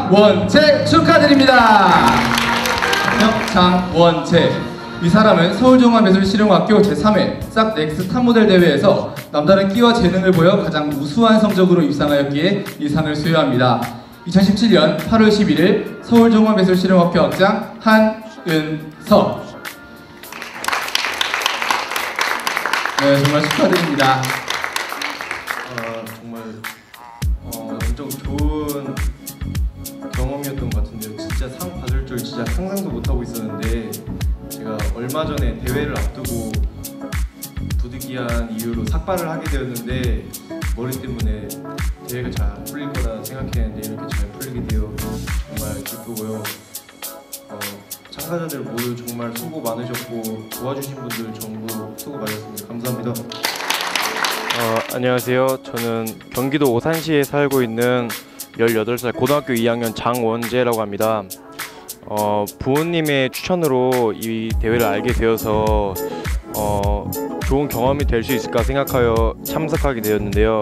장원채 축하드립니다. 장원채. 이 사람은 서울종합예술실용학교 제3회 싹넥스 탑모델 대회에서 남다른 끼와 재능을 보여 가장 우수한 성적으로 입상하였기에 이 상을 수여합니다. 2017년 8월 11일 서울종합예술실용학교 학장 한은서. 네, 정말 축하드립니다. 정말 엄청 좋은 경험이었던 것 같은데요. 진짜 상 받을 줄 진짜 상상도 못하고 있었는데, 제가 얼마 전에 대회를 앞두고 부득이한 이유로 삭발을 하게 되었는데, 머리 때문에 대회가 잘 안 풀릴 거라 생각했는데 이렇게 잘 풀리게 되어 정말 기쁘고요. 참가자들 모두 정말 수고 많으셨고 도와주신 분들 전부 수고 많으셨습니다. 감사합니다. 안녕하세요. 저는 경기도 오산시에 살고 있는 18살 고등학교 2학년 장원재라고 합니다. 부모님의 추천으로 이 대회를 알게 되어서 좋은 경험이 될 수 있을까 생각하여 참석하게 되었는데요.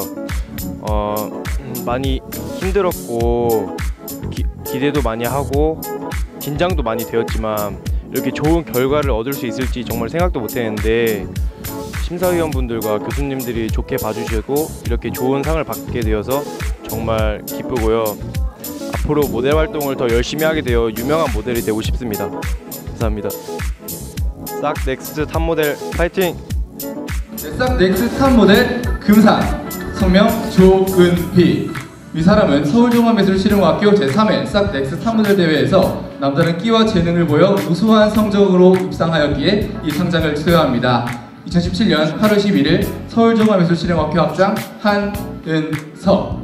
많이 힘들었고 기대도 많이 하고 긴장도 많이 되었지만 이렇게 좋은 결과를 얻을 수 있을지 정말 생각도 못했는데, 심사위원분들과 교수님들이 좋게 봐주시고 이렇게 좋은 상을 받게 되어서 정말 기쁘고요. 앞으로 모델 활동을 더 열심히 하게 되어 유명한 모델이 되고 싶습니다. 감사합니다. 싹넥스 탑모델 파이팅! 네, 싹넥스 탑모델 금상. 성명 조은휘. 이 사람은 서울종합예술실용학교 제3회 싹넥스 탑모델 대회에서 남다른 끼와 재능을 보여 우수한 성적으로 입상하였기에 이 상장을 수여합니다. 2017년 8월 11일 서울종합예술실용학교 학장 한은서.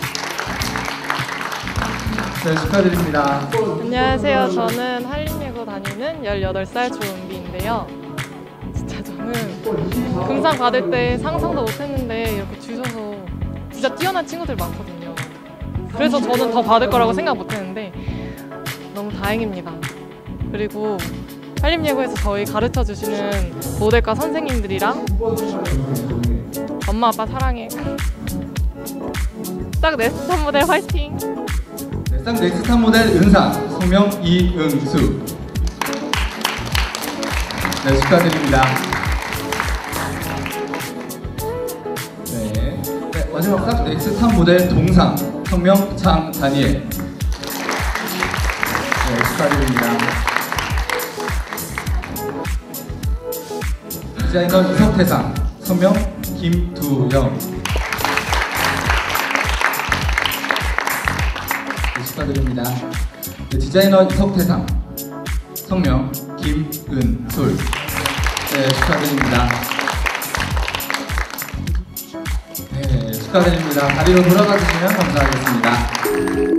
네, 축하드립니다. 안녕하세요. 저는 한림예고 다니는 18살 조은비인데요. 진짜 저는 금상 받을 때 상상도 못했는데 이렇게 주셔서 진짜 뛰어난 친구들 많거든요. 그래서 저는 더 받을 거라고 생각 못했는데 너무 다행입니다. 그리고 한림예고에서 저희 가르쳐주시는 모델과 선생님들이랑 엄마 아빠 사랑해. 싹넥스 탑모델 화이팅! 네, 싹넥스 탑모델 은상. 성명 이응수. 네, 축하드립니다. 네, 마지막 싹넥스 탑모델 동상. 성명 장다니엘. 네, 축하드립니다. 디자이너 이석태상. 성명 김두영. 네, 축하드립니다. 네, 디자이너 이석태상. 성명 김은솔. 네, 축하드립니다. 네, 축하드립니다. 다리로 돌아가 주시면 감사하겠습니다.